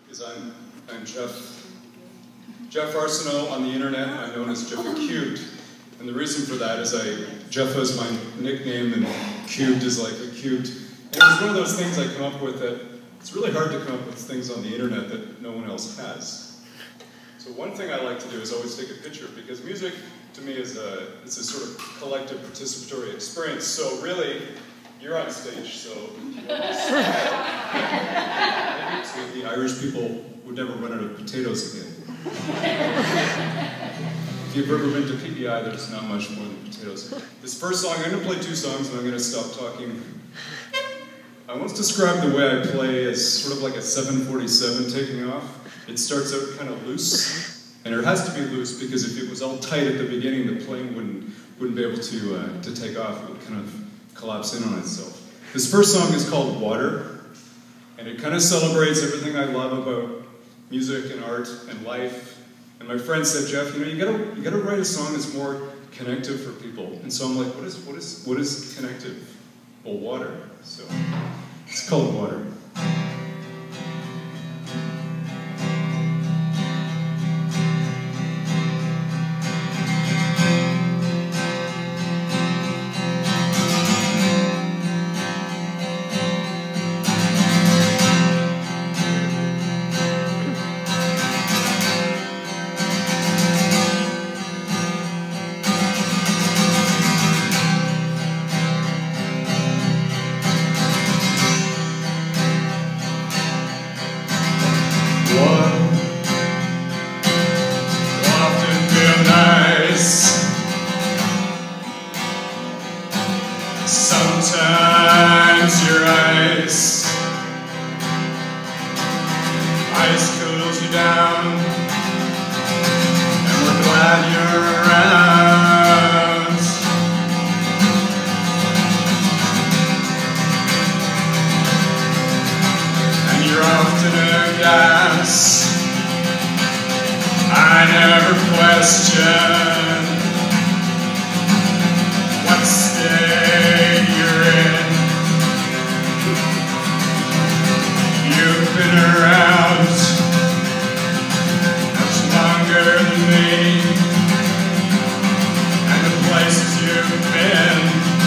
is I'm Jeff Arsenault on the internet. I'm known as JeffaCubed. And the reason for that is Jeffa is my nickname and cubed is like a cubed. And it's one of those things I come up with that it's really hard to come up with things on the internet that no one else has. So one thing I like to do is always take a picture because music to me is it's a sort of collective participatory experience. So really, you're on stage, so the Irish people would never run out of potatoes again. If you've ever been to PEI, there's not much more than potatoes. This first song, I'm going to play 2 songs and I'm going to stop talking. I once described the way I play as sort of like a 747 taking off. It starts out kind of loose, and it has to be loose because if it was all tight at the beginning, the plane wouldn't be able to take off. It would kind of collapse in on itself. This first song is called Water, and it kind of celebrates everything I love about music and art and life. And my friend said, Jeff, you gotta write a song that's more connective for people. And so I'm like, what is connective? Well, water. So it's called Water. Sometimes your ice cools you down, and we're glad you're around. And you're often a gas I never question what state you're in. You've been around much longer than me, and the places you've been,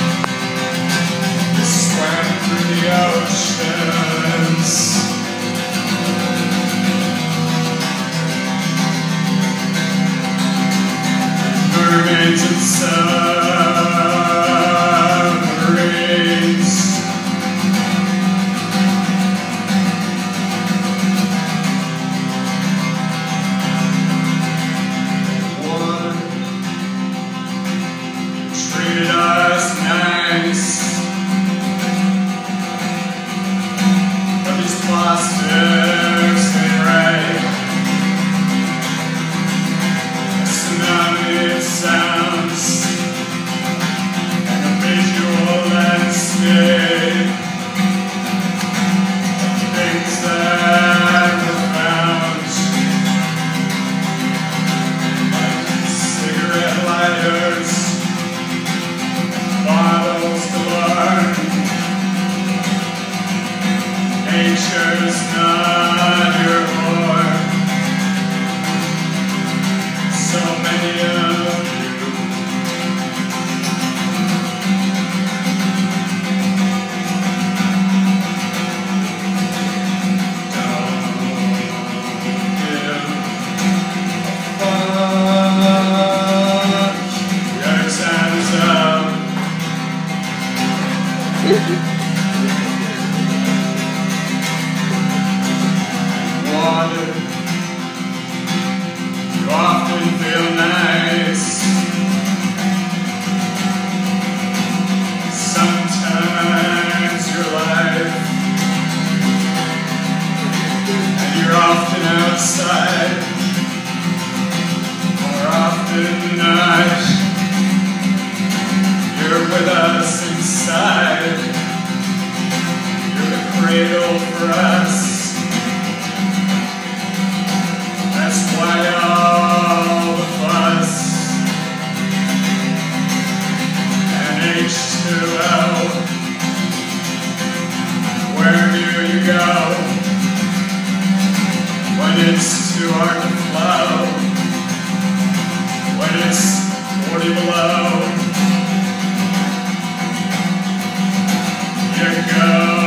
you swam through the oceans. Mermaids and submarines. Water, you treated us nice, but these plastics ain't right. Tsunami sounds and a visual landscape of things that were found, like cigarette lighters, bottles galore. Nature's not your whore. So many of you. Don't give a fuck. Your time is up. Water. You often feel nice. Sometimes your life, and you're often outside, more often not. You're with us inside. You're the cradle for us. That's why all the fuss and H2O. Where do you go? when it's too hard to flow, when it's 40 below, you go.